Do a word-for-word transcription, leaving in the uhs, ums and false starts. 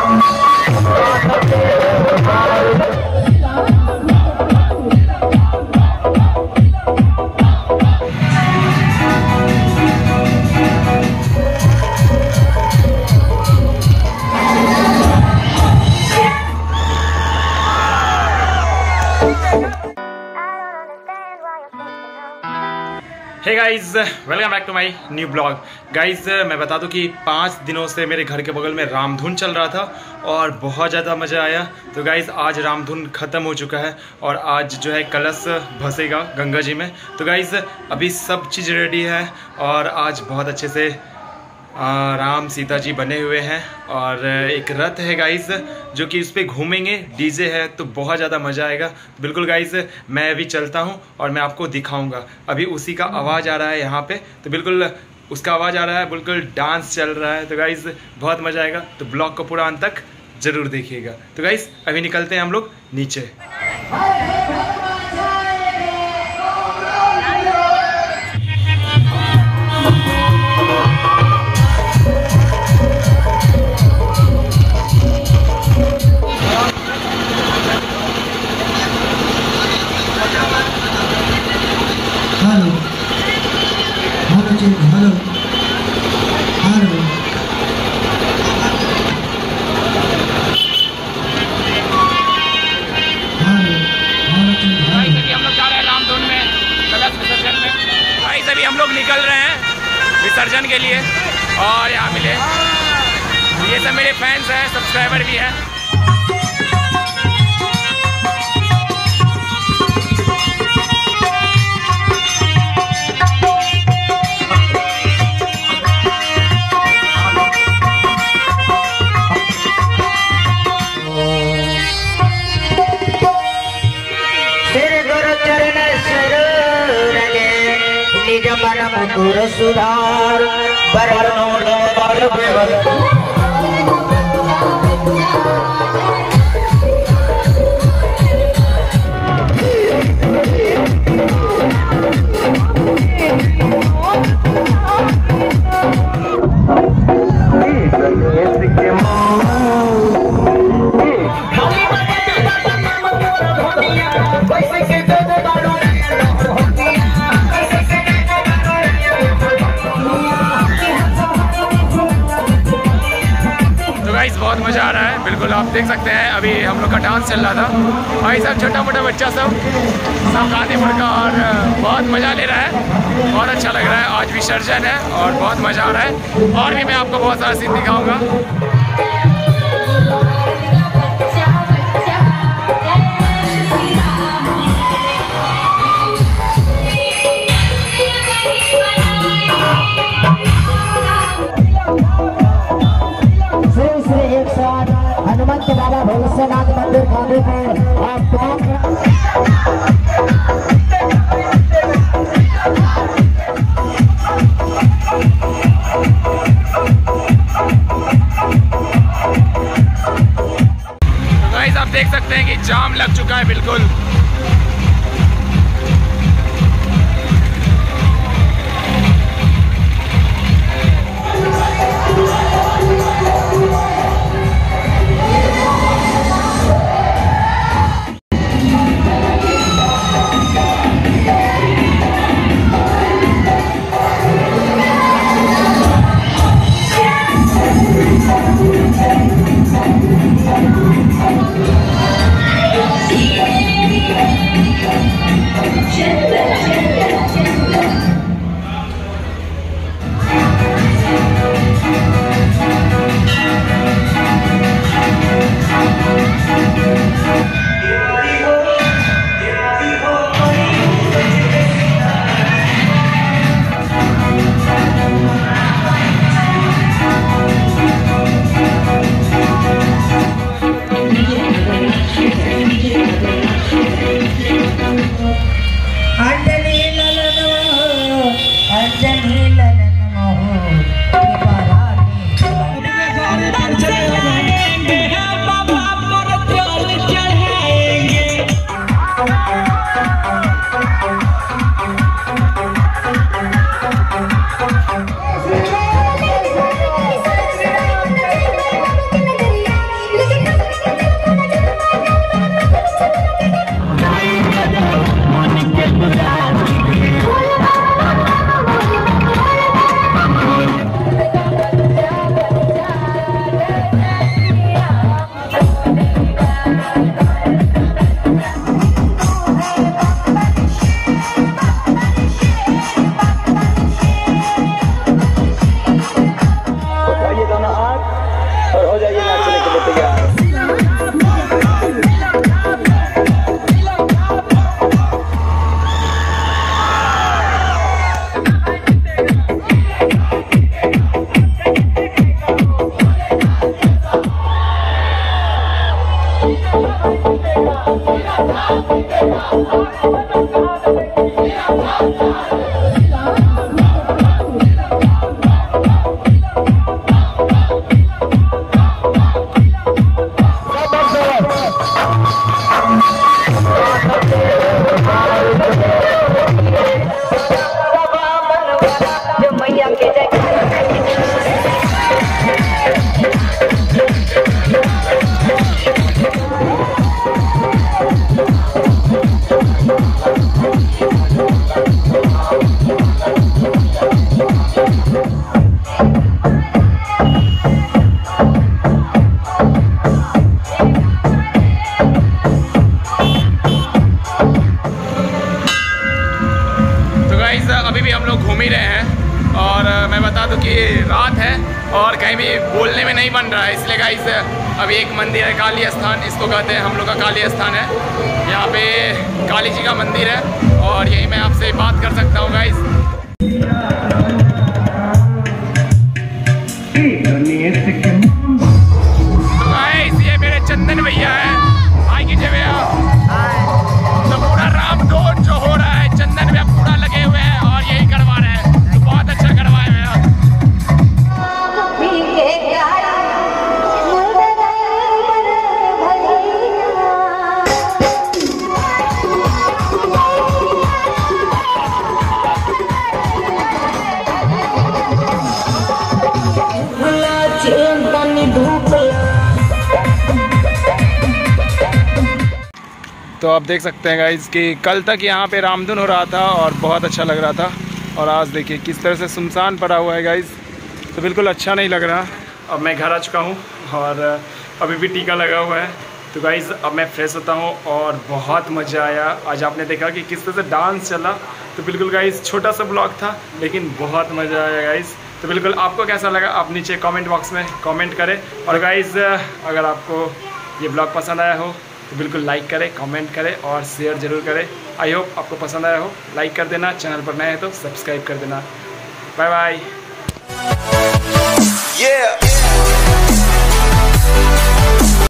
Hey guys, welcome back to my new blog. Guys मैं बता दूं कि पाँच दिनों से मेरे घर के बगल में रामधुन चल रहा था और बहुत ज़्यादा मज़ा आया। तो गाइज आज रामधुन ख़त्म हो चुका है और आज जो है कलश भसेगा गंगा जी में। तो गाइज अभी सब चीज़ रेडी है और आज बहुत अच्छे से आ, राम सीता जी बने हुए हैं और एक रथ है गाइज जो कि उस पर घूमेंगे, डीजे है, तो बहुत ज़्यादा मज़ा आएगा। बिल्कुल गाइज मैं अभी चलता हूं और मैं आपको दिखाऊंगा। अभी उसी का आवाज़ आ रहा है यहाँ पे, तो बिल्कुल उसका आवाज़ आ रहा है, बिल्कुल डांस चल रहा है। तो गाइज बहुत मज़ा आएगा, तो ब्लॉग को पूरा अंत तक ज़रूर देखिएगा। तो गाइज अभी निकलते हैं हम लोग नीचे। हेलो हेलो हेलो हम लोग जा रहे हैं रामधुन में कलश विसर्जन में। भाई सभी हम लोग निकल रहे हैं विसर्जन के लिए और यहाँ मिले ये सब मेरे फैंस हैं, सब्सक्राइबर भी हैं। निज मन मुकुर सुधार बरनो बर बहुत मज़ा आ रहा है। बिल्कुल आप देख सकते हैं अभी हम लोग का डांस चल रहा था। भाई साहब छोटा मोटा बच्चा सब सब गाने मुर्गा और बहुत मज़ा ले रहा है, बहुत अच्छा लग रहा है। आज विसर्जन है और बहुत मज़ा आ रहा है और भी मैं आपको बहुत सारा सीन दिखाऊंगा। हनुमंत बाबा भविष्यनाथ मंदिर खाने पर आप तो गाइस आप देख सकते हैं कि जाम लग चुका है बिल्कुल। हो जाइए नाचने के लिए तैयार। अभी भी हम लोग घूम ही रहे हैं और मैं बता दूं कि रात है और कहीं भी बोलने में नहीं बन रहा है, इसलिए गाइस अभी एक मंदिर है काली स्थान, इसको कहते हैं हम लोग का काली स्थान है। यहाँ पे काली जी का मंदिर है और यही मैं आपसे बात कर सकता हूँ गाइस। तो गाइस ये मेरे चंदन भैया है, हाय कीजिए भैया। तो पूरा रामधुन जो हो रहा है चंदन भैया पूरा लगे हुए हैं और यही करवा रहे हैं, तो बहुत अच्छा करवाए भैया। तो आप देख सकते हैं गाइस कि कल तक यहाँ पे रामधुन हो रहा था और बहुत अच्छा लग रहा था और आज देखिए किस तरह से सुनसान पड़ा हुआ है गाइस, तो बिल्कुल अच्छा नहीं लग रहा। अब मैं घर आ चुका हूँ और अभी भी टीका लगा हुआ है। तो गाइस अब मैं फ्रेश होता हूँ और बहुत मज़ा आया। आज आपने देखा कि किस तरह से डांस चला, तो बिल्कुल गाइस छोटा सा ब्लॉग था लेकिन बहुत मज़ा आया गाइस। तो बिल्कुल आपको कैसा लगा आप नीचे कमेंट बॉक्स में कमेंट करें और गाइस अगर आपको ये ब्लॉग पसंद आया हो तो बिल्कुल लाइक करें, कमेंट करें और शेयर ज़रूर करें। आई होप आपको पसंद आया हो, लाइक कर देना, चैनल पर नए हैं तो सब्सक्राइब कर देना। Bye bye.